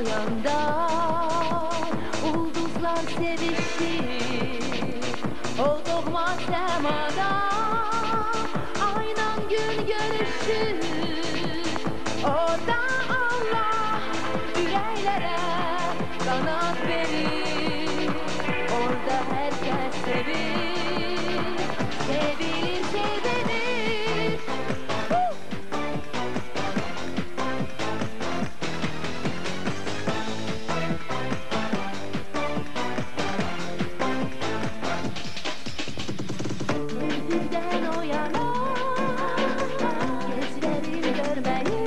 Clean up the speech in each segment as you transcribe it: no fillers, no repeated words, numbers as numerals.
yanda ulduzlar sevişir, o doğma semada aynen gün görüşür. Orada Allah yüreklere kanat verir, orada herkes sevir, sevilir sevilir. Gözümden o yana gözlerim görmeyi,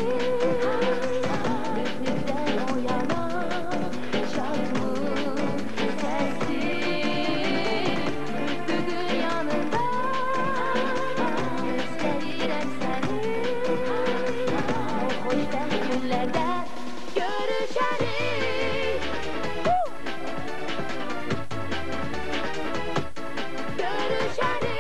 gözümden o yana şarkımın sesi, üstünün yanında gösteririm seni, o hoşbeht günlerde görüşelim. Görüşelim.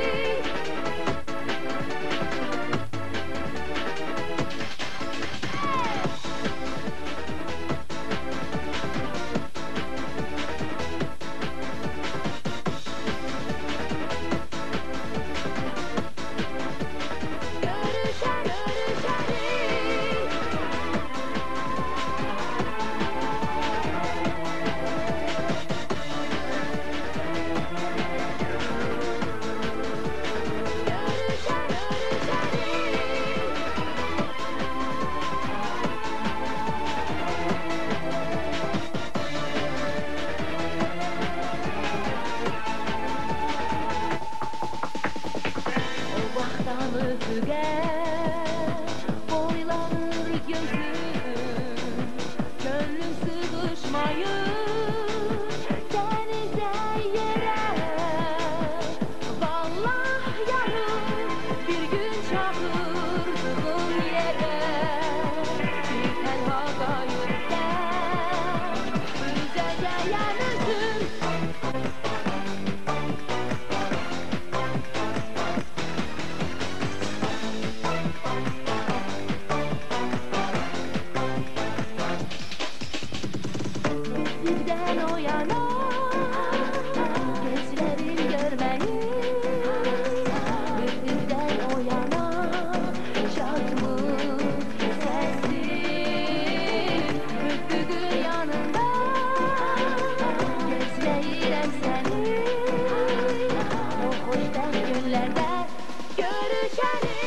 O vaxtdan ötüge boylanır gözüm, gönlüm sıkışmayır denize yere. Vallah yarın bir gün çağırdığım yere, bir tenha gayipte üzece yanırsın. Gözümden o yana gözlerim görmeyi, gözümden o yana şarkımın sesi, üstünün yanında gözlerim seni, o hoşbeht günlerde görüşelim.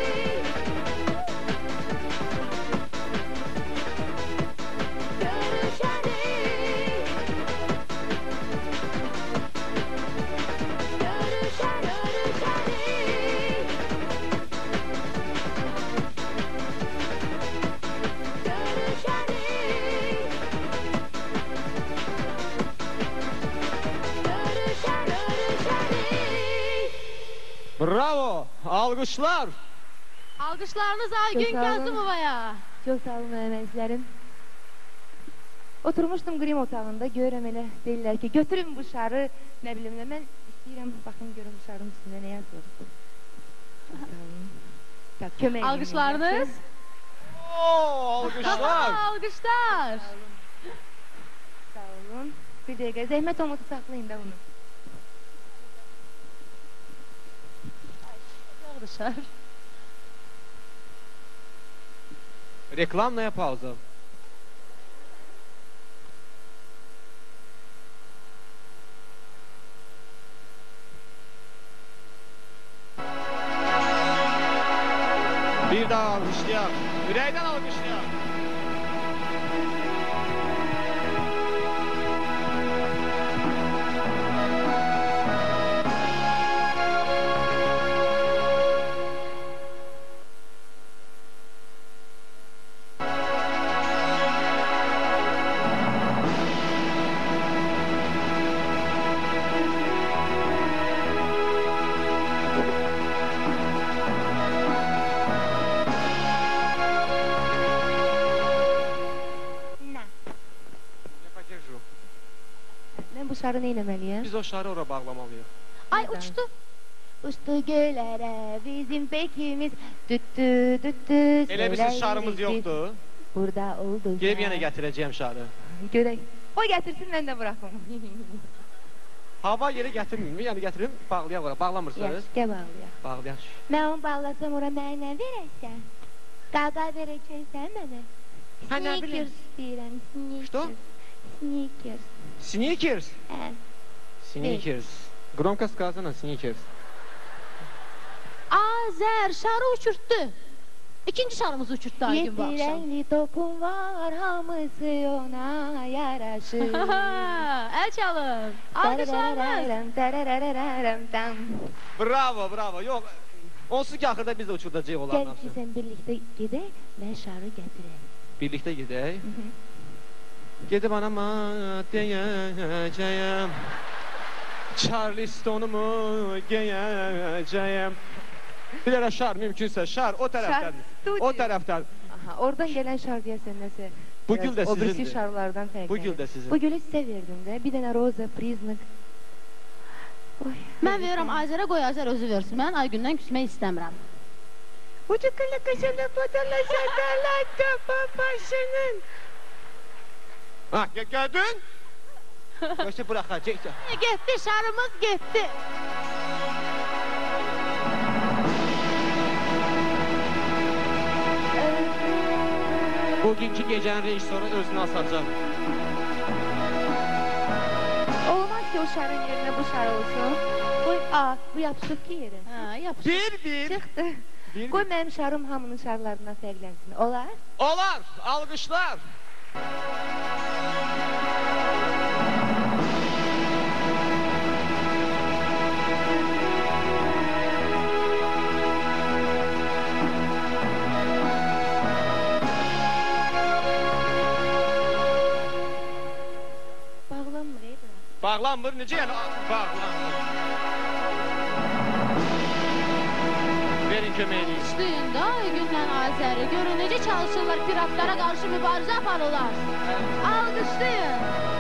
Bravo! Alkışlar! Alkışlarınız Çok Aygün sağ olun. Kazımova'ya. Çok sağ olun öğrencilerim. Oturmuştum grim otağında, görürüm elə deyirlər ki, götürün bu şarı, ne bileyim ne, ben istəyirəm, bakın görün bu şarın üstünde ne yazıyor. Kömək edin. Alkışlarınız. Oo, alkışlar! Alkışlar. Sağ olun. Bir dakika, zəhmət olmasa saklayın da bunu. Arkadaşlar. Reklamная пауза. Bir daha alkışlayalım. Yüreğden alkışlayalım. Ben bu şarı neylemeliyim? Biz o şarı oraya bağlamalıyız. Ay Neden? uçtu. Uçtu göllere bizim bekimiz, düttü düttü. Elə bir siz şarımız yoktu. burada oldu. Gelib yenə gətirəcəyəm şarı. Görək. O gətirsin, mən də buraxım. Hava yeri gətirməyim, yəni gətirim, bağlayaq ora. Bağlamırsınız? Yaxşı, gəl bağlayaq. Bağlayaq. Mən onu bağlasam ora mənə verəsən. Qaqa verəcəksən mənə. Hə, nə bilim. Snickers istəyirəm, Что? Snickers. Snickers? Hə. Snickers. Громко сказано, Snickers. Azər şarı uçurtdu. İkinci şarımızı uçurtdu Aygün bu Yedi akşam. renkli topum var, hamısı ona yaraşır. El çalın. Alkışlarınız. Bravo, bravo. Yox, onsuz ki axırda biz də uçurdacağıq onların Gəl ki hamısını. sən birlikdə gedək, mən şarı gətirəm. Birlikdə gedək. Gedib anama deyəcəyəm. Charlestonumu geyəcəyəm. Bir dənə şar mümkünsə, şar o tərəfdən. O tərəfdən. Aha, oradan gələn şar deyəsən nəsə. Bu gül də O birisi sizindir. şarlardan fərqlənir. Bu gül də sizin. Bu gülü sizə verdim də. Bir dənə roza, priznik. Oy. Mən verirəm Azərə, qoy Azər özü versin. Mən Aygündən küsmək istəmirəm. Ucu kılı kışını pıdırlaşırdılar topa başının. Ha, gördün? Göstər buraxacaq. Getdi, şarımız getdi. Bugünkü gecənin rejissoru özünü asacaq. Olmaz ki o şarın yerine bu şar olsun. Koy, bu yapışıb ki yere. Hə, yapış. Bir. Çıxdı. Bir. Koy mənim şarım hamının şarlarından fərqlənsin. Olar? Olar, alqışlar. Bağlanmır, ey bura. Bağlanmır, necə yəni? Bağlanmır. Verin köməyini. İşləyin də Aygündən Azəri. Görün necə çalışırlar, piratlara qarşı mübarizə aparırlar. Alqışlayın.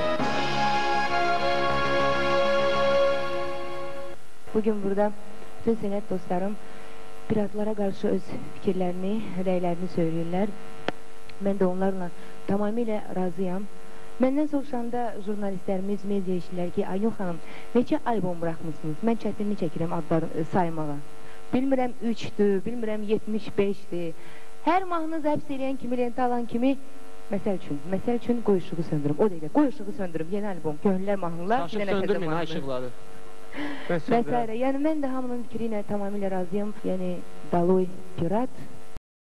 Bugün burada bütün sənət dostlarım piratlara qarşı öz fikirlərini, rəylərini söyləyirlər. Mən də onlarla tamamilə razıyam. Məndən soruşanda jurnalistlərimiz, media işçilər ki, Aynur xanım, neçə albom buraxmışsınız? Mən çətinlik çəkirəm adları saymağa. Bilmirəm 3'dür, bilmirəm 75'dir. Hər mahnınız həbs eləyən kimi, lentə alan kimi, məsəl üçün Qoy işığı söndürüm. O deyil, Qoy işığı söndürüm, yeni albom, Könüllər mahnılar, Aşıq söndürməyin, ha işıqları. Vesaire. Yəni mən də hamının fikri ilə tamamilə razıyam. Yəni Daloy Pirat